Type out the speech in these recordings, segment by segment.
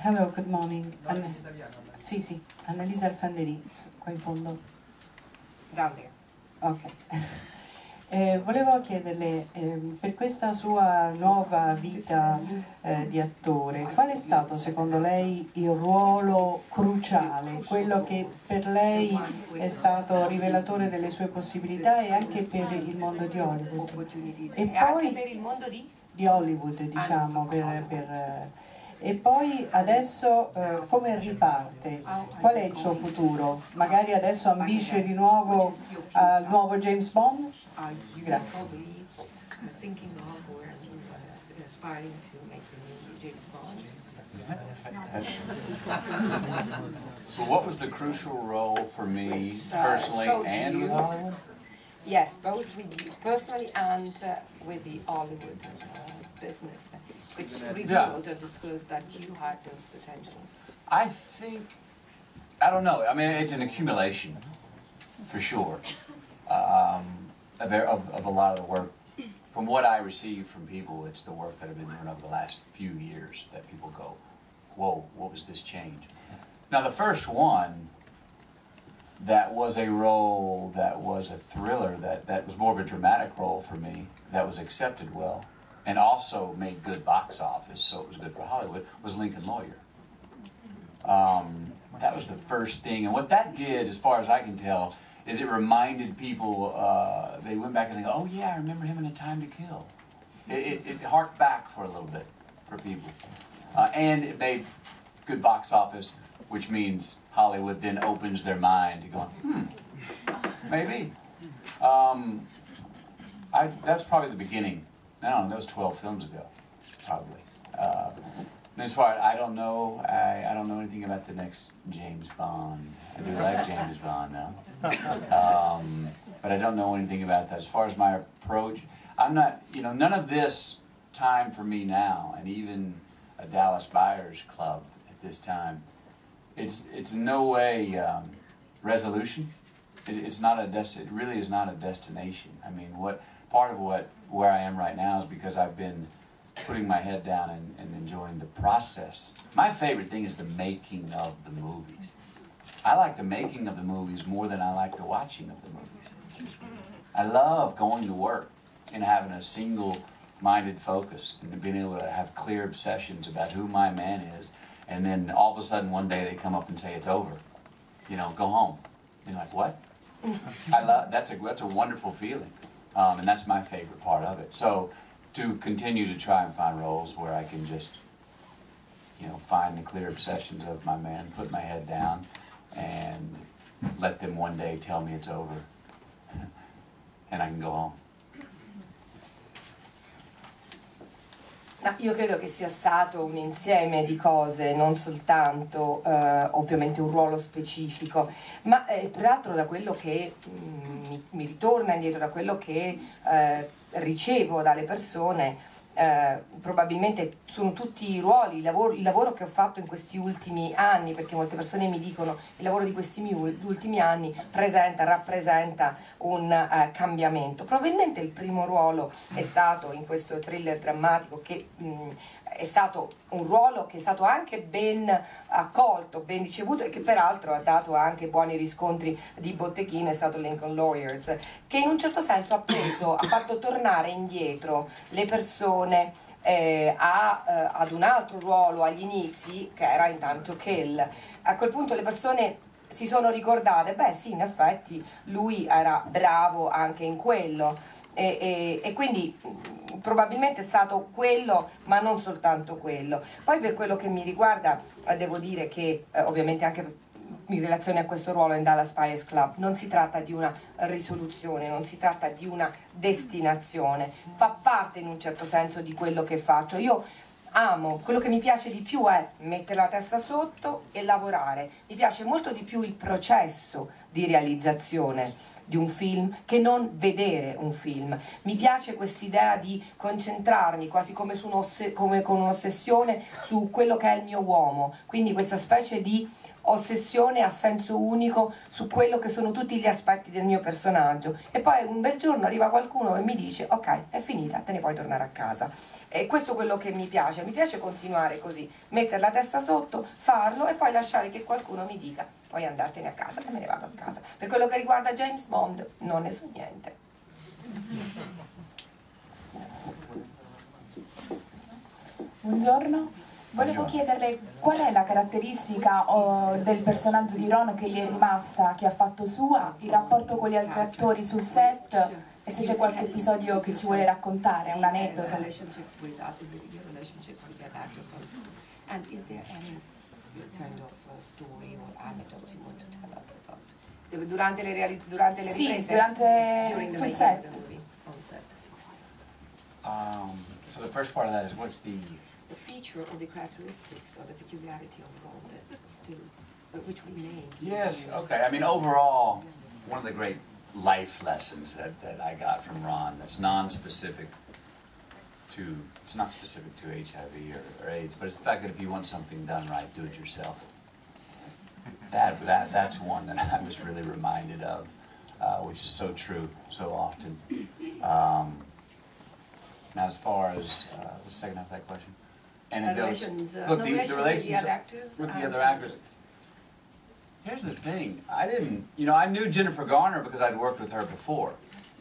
Hello, good morning. Sì, sì, Annalisa Alfanderi, qua in fondo. Down there. Ok. Volevo chiederle, per questa sua nuova vita di attore, qual è stato secondo lei il ruolo cruciale, quello che per lei è stato rivelatore delle sue possibilità e anche per il mondo di Hollywood? E poi per il mondo di Hollywood, diciamo, e poi adesso come riparte? Qual è il suo futuro? Magari adesso ambisce di nuovo al nuovo James Bond? Grazie. So what was the crucial role for me personally and with Hollywood? Yes, both with you personally and with the Hollywood business, which revealed or disclosed that you had those potential. I think, I don't know, I mean, it's an accumulation, for sure, of a lot of the work. From what I receive from people, it's the work that I've been doing over the last few years that people go, whoa, what was this change? Now the first one, that was a role that was a thriller, that was more of a dramatic role for me, that was accepted well, and also made good box office, so it was good for Hollywood, was Lincoln Lawyer. That was the first thing, and what that did, as far as I can tell, is it reminded people, they went back and they go, oh yeah, I remember him in A Time to Kill. It harked back for a little bit for people. And it made good box office, which means Hollywood then opens their mind to going, maybe. That's probably the beginning. I don't know, that was 12 films ago, probably. And as far as, I don't know anything about the next James Bond. I do like James Bond now. But I don't know anything about that. As far as my approach, I'm not, none of this time for me now, and even a Dallas Buyers Club at this time, it's in no way resolution. It really is not a destination. I mean, part of where I am right now is because I've been putting my head down and enjoying the process. My favorite thing is the making of the movies. I like the making of the movies more than I like the watching of the movies. I love going to work and having a single-minded focus and being able to have clear obsessions about who my man is, and then all of a sudden one day they come up and say it's over. Go home. You're like, what? That's a wonderful feeling, and that's my favorite part of it. So to continue to try and find roles where I can just, find the clear obsessions of my man, put my head down, and let them one day tell me it's over, and I can go home. No, io credo che sia stato un insieme di cose, non soltanto ovviamente un ruolo specifico, ma tra l'altro da quello che mi ritorna indietro, da quello che ricevo dalle persone, probabilmente sono tutti i ruoli, il lavoro che ho fatto in questi ultimi anni, perché molte persone mi dicono il lavoro di questi ultimi anni rappresenta un cambiamento. Probabilmente il primo ruolo è stato in questo thriller drammatico che è stato un ruolo che è stato anche ben accolto, ben ricevuto e che peraltro ha dato anche buoni riscontri di botteghino, è stato Lincoln Lawyers, che in un certo senso ha fatto tornare indietro le persone ad un altro ruolo agli inizi, che era in Time to Kill. A quel punto le persone si sono ricordate, beh sì, in effetti lui era bravo anche in quello, e quindi probabilmente è stato quello, ma non soltanto quello. Poi per quello che mi riguarda devo dire che ovviamente anche in relazione a questo ruolo in Dallas Buyers Club non si tratta di una risoluzione, non si tratta di una destinazione, fa parte in un certo senso di quello che faccio. Io amo, quello che mi piace di più è mettere la testa sotto e lavorare. Mi piace molto di più il processo di realizzazione di un film che non vedere un film. Mi piace quest'idea di concentrarmi quasi come, come con un'ossessione su quello che è il mio uomo, quindi questa specie di ossessione a senso unico su quello che sono tutti gli aspetti del mio personaggio, e poi un bel giorno arriva qualcuno e mi dice ok, è finita, te ne puoi tornare a casa. E questo è quello che mi piace continuare così, mettere la testa sotto, farlo e poi lasciare che qualcuno mi dica puoi andartene a casa, e me ne vado a casa. Per quello che riguarda James Bond non ne so niente. Buongiorno, volevo chiederle qual è la caratteristica del personaggio di Ron che gli è rimasta, che ha fatto sua, il rapporto con gli altri attori sul set, e se c'è qualche episodio che ci vuole raccontare, un aneddoto. And is there any kind of story or anecdote you want to tell us about? Durante le riprese? Sì, durante sul set. So the first part of that is what's the feature or the characteristics or the peculiarity of Ron that still, which remained? Yes, okay. I mean, overall, one of the great life lessons that I got from Ron that's non-specific to, it's not specific to HIV or AIDS, but it's the fact that if you want something done right, do it yourself. That's one that I was really reminded of, which is so true so often. Now, as far as the second half of that question, anecdotes. Look, the relations with the other actors. Here's the thing: I didn't, I knew Jennifer Garner because I'd worked with her before.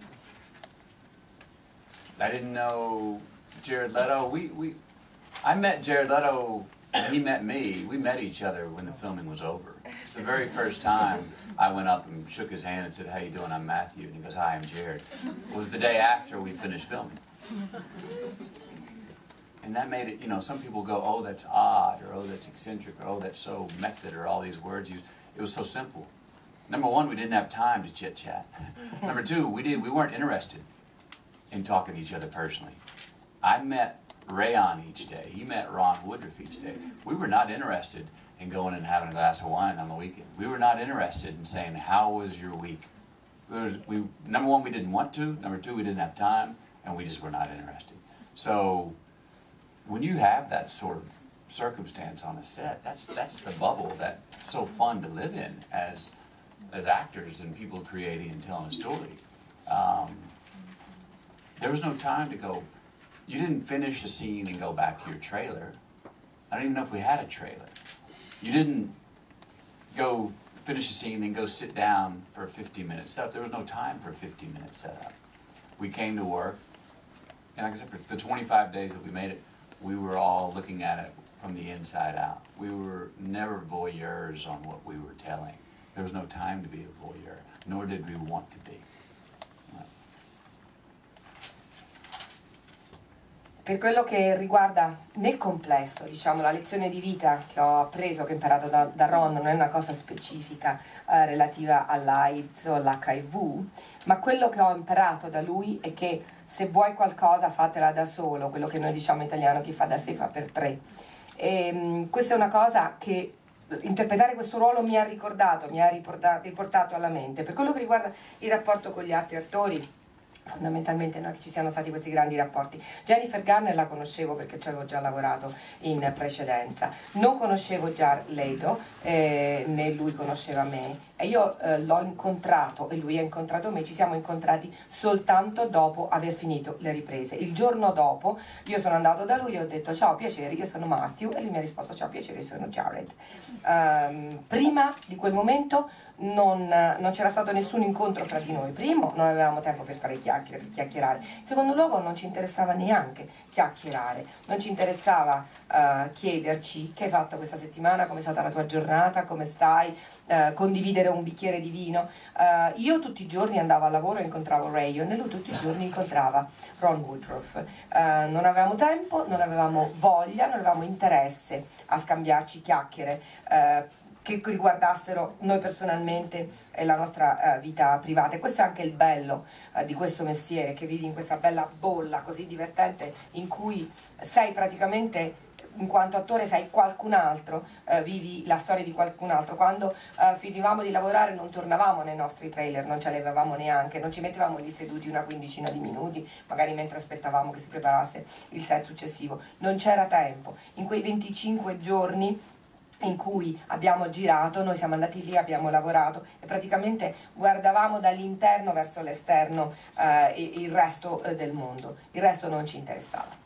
I didn't know Jared Leto. I met Jared Leto. And he met me. We met each other when the filming was over. It's the very first time I went up and shook his hand and said, "How you doing? I'm Matthew." And he goes, "Hi, I'm Jared." It was the day after we finished filming. And that made it, some people go, "Oh, that's odd," or "Oh, that's eccentric," or "Oh, that's so method," or all these words used. It was so simple. Number one, we didn't have time to chit-chat. Number two, we weren't interested in talking to each other personally. I met Rayon each day. He met Ron Woodruff each day. We were not interested in going and having a glass of wine on the weekend. We were not interested in saying, "How was your week?" Number one, we didn't want to. Number two, we didn't have time, and we just were not interested. So when you have that sort of circumstance on a set, that's the bubble that's so fun to live in as actors and people creating and telling a story. There was no time to go. You didn't finish a scene and go back to your trailer. I don't even know if we had a trailer. You didn't go finish a scene and go sit down for a 15-minute setup. There was no time for a 15-minute setup. We came to work, and like I said, for the 25 days that we made it, we were all looking at it from the inside out. We were never voyeurs on what we were telling. There was no time to be a voyeur, nor did we want to be. Per quello che riguarda nel complesso, la lezione di vita che ho appreso, che ho imparato da Ron, non è una cosa specifica relativa all'AIDS o all'HIV, ma quello che ho imparato da lui è che se vuoi qualcosa fatela da solo, quello che noi diciamo in italiano, chi fa da sé fa per tre. E questa è una cosa che interpretare questo ruolo mi ha riportato alla mente. Per quello che riguarda il rapporto con gli altri attori, fondamentalmente che ci siano stati questi grandi rapporti. Jennifer Garner la conoscevo perché ci avevo già lavorato in precedenza, non conoscevo Jared Leto, né lui conosceva me, e io l'ho incontrato e lui ha incontrato me. Ci siamo incontrati soltanto dopo aver finito le riprese. Il giorno dopo io sono andato da lui e ho detto: "Ciao, piacere, io sono Matthew", e lui mi ha risposto: "Ciao, piacere, io sono Jared". Prima di quel momento non c'era stato nessun incontro fra di noi. Primo, non avevamo tempo per fare chiacchiere, per chiacchierare. In secondo luogo, non ci interessava neanche chiacchierare, non ci interessava chiederci: "Che hai fatto questa settimana? Come è stata la tua giornata? Come stai?" Condividere un bicchiere di vino. Io tutti i giorni andavo al lavoro e incontravo Rayon, e lui tutti i giorni incontrava Ron Woodruff. Non avevamo tempo, non avevamo voglia, non avevamo interesse a scambiarci chiacchiere che riguardassero noi personalmente e la nostra vita privata. E questo è anche il bello di questo mestiere, che vivi in questa bella bolla così divertente in cui sei praticamente, in quanto attore, sei qualcun altro, vivi la storia di qualcun altro. Quando finivamo di lavorare non tornavamo nei nostri trailer, non ce li avevamo neanche, non ci mettevamo lì seduti una quindicina di minuti, magari mentre aspettavamo che si preparasse il set successivo. Non c'era tempo. In quei 25 giorni in cui abbiamo girato, noi siamo andati lì, abbiamo lavorato e praticamente guardavamo dall'interno verso l'esterno il resto del mondo, il resto non ci interessava.